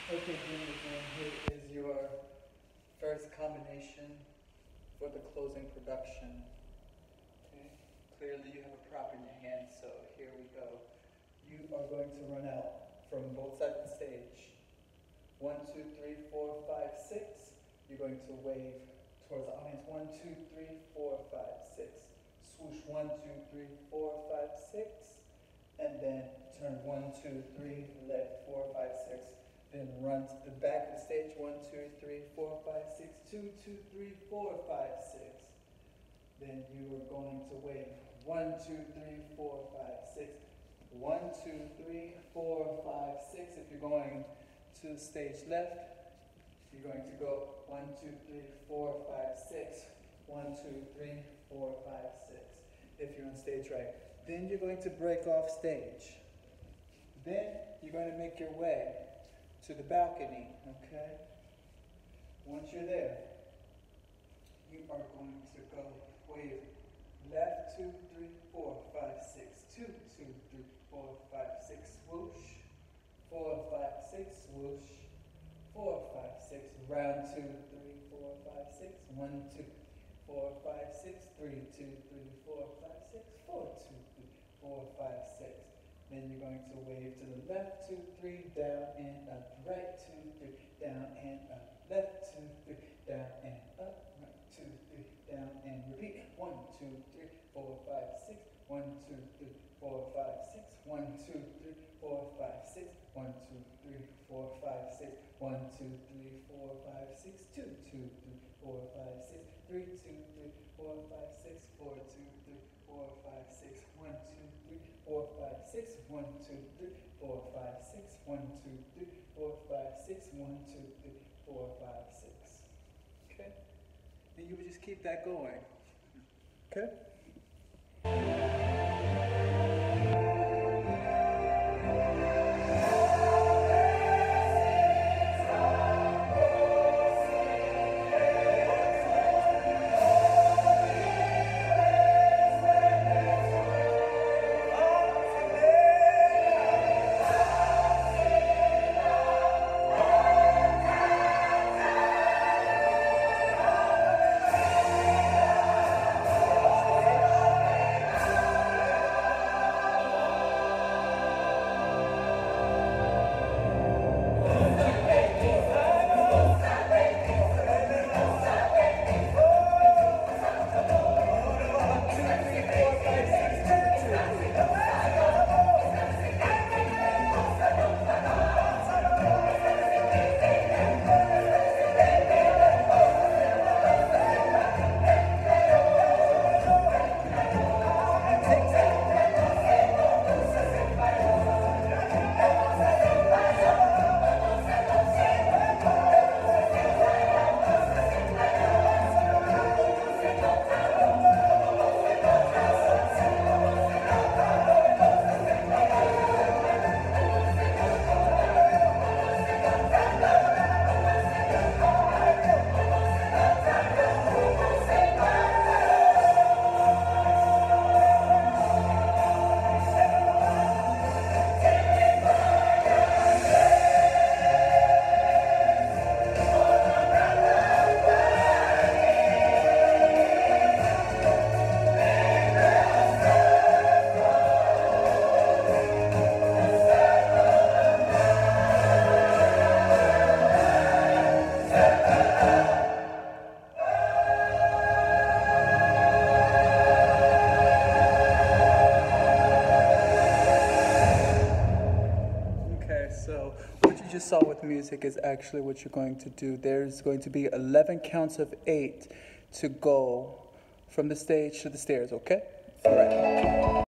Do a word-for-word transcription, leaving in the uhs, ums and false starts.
Okay, Junior June, here is your first combination for the closing production. Okay, clearly you have a prop in your hand, so here we go. You are going to run out from both sides of the stage. One, two, three, four, five, six. You're going to wave towards the audience. One, two, three, four, five, six. Swoosh, one, two, three, four, five, six. And then turn one, two, three, left, four, five, six. Then run to the back of the stage, one, two, three, four, five, six, two, two, three, four, five, six. Then you are going to wave one, two, three, four, five, six. One, two, three, four, five, six. If you're going to the stage left, you're going to go one, two, three, four, five, six. One, two, three, four, five, six. If you're on stage right. Then you're going to break off stage. Then you're going to make your way to the balcony, okay? Once you're there, you are going to go wave left, two, three, four, five, six, two, two, three, four, five, six, swoosh, four, five, six, swoosh, four, five, six, round two, three, four, five, six, one, two, four, five, six, three, two, three, four, five, six, four, two, three, four, five, six. Then you're going to wave to the left, two, three, down and up, right, two, three, down and up, left, two, three, down and up, right, two, three, down and repeat. One, two, three, four, five, six. One, two, three, four, five, six. One, two, three, four, five, six. One, two, three, four, five, six. One, two, three, four, five, six. Two, two, three, four, five, six. Three, two, three, four, five, six. Four, two, three, four, five, six. One, two, three, four, five, six. One, two, three, four, five, six. One, two, three, four, five, six. One, two, three, four, five, six. Okay? And you would just keep that going. Okay? So what you just saw with music is actually what you're going to do. There's going to be eleven counts of eight to go from the stage to the stairs, okay? All right.